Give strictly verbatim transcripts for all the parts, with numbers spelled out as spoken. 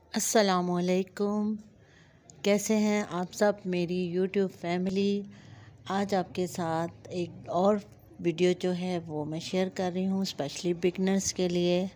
अस्सलामुअलैकुम। कैसे हैं आप सब मेरी यूट्यूब फैमिली। आज आपके साथ एक और वीडियो जो है वो मैं शेयर कर रही हूँ स्पेशली बिगनर्स के लिए।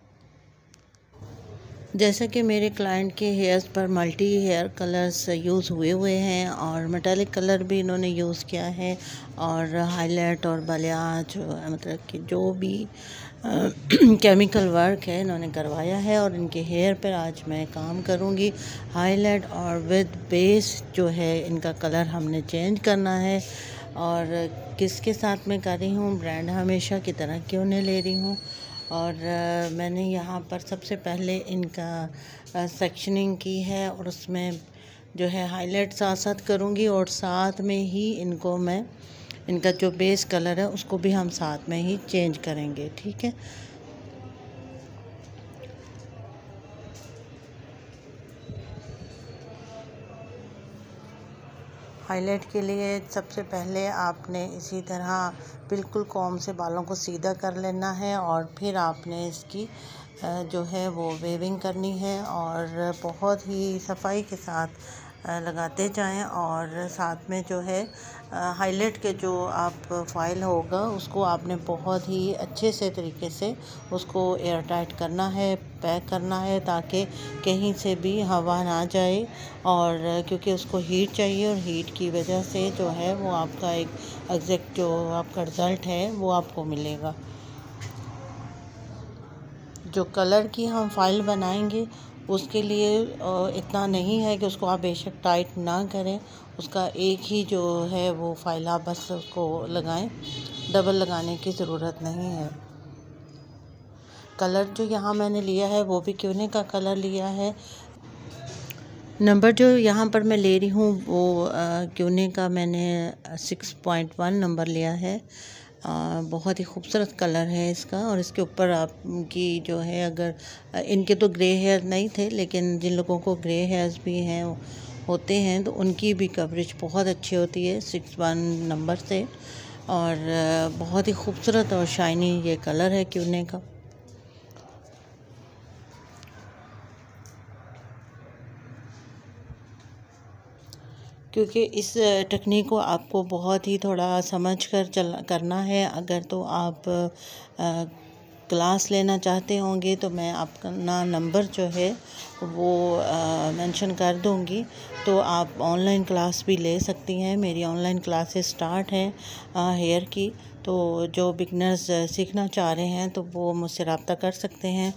जैसे कि मेरे क्लाइंट के हेयर्स पर मल्टी हेयर कलर्स यूज़ हुए हुए हैं और मेटालिक कलर भी इन्होंने यूज़ किया है और हाईलाइट और बालियाज मतलब कि जो भी केमिकल वर्क है इन्होंने करवाया है और इनके हेयर पर आज मैं काम करूँगी। हाईलाइट और विद बेस जो है इनका कलर हमने चेंज करना है और किसके साथ में कर रही हूँ, ब्रांड हमेशा की तरह क्यों नहीं ले रही हूँ। और uh, मैंने यहाँ पर सबसे पहले इनका सेक्शनिंग की है और उसमें जो है हाईलाइट साथ साथ करूँगी और साथ में ही इनको मैं इनका जो बेस कलर है उसको भी हम साथ में ही चेंज करेंगे। ठीक है। हाईलाइट के लिए सबसे पहले आपने इसी तरह बिल्कुल कॉम से बालों को सीधा कर लेना है और फिर आपने इसकी जो है वो वेविंग करनी है और बहुत ही सफाई के साथ लगाते जाएं और साथ में जो है हाईलाइट के जो आप फाइल होगा उसको आपने बहुत ही अच्छे से तरीके से उसको एयर टाइट करना है, पैक करना है ताकि कहीं से भी हवा ना जाए और क्योंकि उसको हीट चाहिए और हीट की वजह से जो है वो आपका एक एग्जैक्ट जो आपका रिज़ल्ट है वो आपको मिलेगा। जो कलर की हम फाइल बनाएंगे उसके लिए इतना नहीं है कि उसको आप बेशक टाइट ना करें, उसका एक ही जो है वो फाइल आप बस उसको लगाएं, डबल लगाने की ज़रूरत नहीं है। कलर जो यहाँ मैंने लिया है वो भी क्यूने का कलर लिया है। नंबर जो यहाँ पर मैं ले रही हूँ वो क्यूने का मैंने सिक्स पॉइंट वन नंबर लिया है। आ, बहुत ही खूबसूरत कलर है इसका और इसके ऊपर आपकी जो है अगर इनके तो ग्रे हेयर नहीं थे लेकिन जिन लोगों को ग्रे हेयर्स भी हैं होते हैं तो उनकी भी कवरेज बहुत अच्छी होती है सिक्स वन नंबर से और बहुत ही खूबसूरत और शाइनी ये कलर है क्यूने का। क्योंकि इस टेक्निक को आपको बहुत ही थोड़ा समझ कर चल करना है। अगर तो आप आ, क्लास लेना चाहते होंगे तो मैं अपना नंबर जो है वो मेंशन कर दूंगी, तो आप ऑनलाइन क्लास भी ले सकती हैं। मेरी ऑनलाइन क्लासेस स्टार्ट हैं हेयर की, तो जो बिगनर्स सीखना चाह रहे हैं तो वो मुझसे रब्ता कर सकते हैं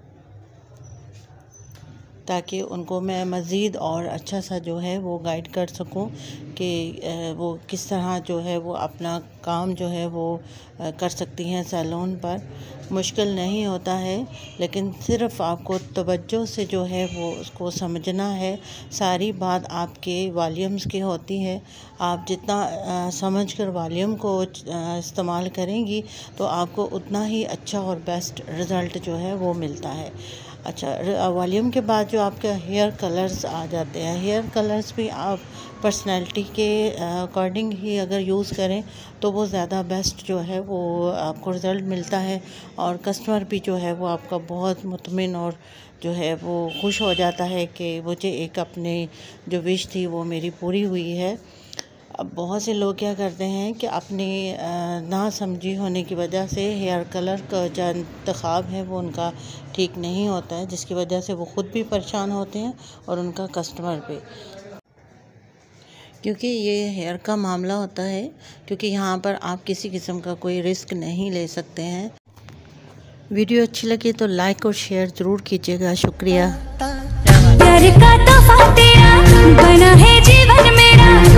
ताकि उनको मैं मज़ीद और अच्छा सा जो है वो गाइड कर सकूं कि वो किस तरह जो है वो अपना काम जो है वो कर सकती हैं सैलून पर। मुश्किल नहीं होता है लेकिन सिर्फ़ आपको तवज्जो से जो है वो उसको समझना है। सारी बात आपके वॉल्यूम्स की होती है। आप जितना समझ कर वॉल्यूम को इस्तेमाल करेंगी तो आपको उतना ही अच्छा और बेस्ट रिज़ल्ट जो है वो मिलता है। अच्छा, वॉल्यूम के बाद जो आपके हेयर कलर्स आ जाते हैं, हेयर कलर्स भी आप पर्सनैलिटी के अकॉर्डिंग ही अगर यूज़ करें तो वो ज़्यादा बेस्ट जो है वो आपको रिज़ल्ट मिलता है और कस्टमर भी जो है वो आपका बहुत मुतमिन और जो है वो खुश हो जाता है कि मुझे एक अपने जो विश थी वो मेरी पूरी हुई है। अब बहुत से लोग क्या करते हैं कि अपनी ना समझी होने की वजह से हेयर कलर का जो इंतखाब है वो उनका ठीक नहीं होता है, जिसकी वजह से वो ख़ुद भी परेशान होते हैं और उनका कस्टमर भी। क्योंकि ये हेयर का मामला होता है, क्योंकि यहाँ पर आप किसी किस्म का कोई रिस्क नहीं ले सकते हैं। वीडियो अच्छी लगी तो लाइक और शेयर ज़रूर कीजिएगा। शुक्रिया। प्यार का तोहफा तेरा बना है जीवन मेरा।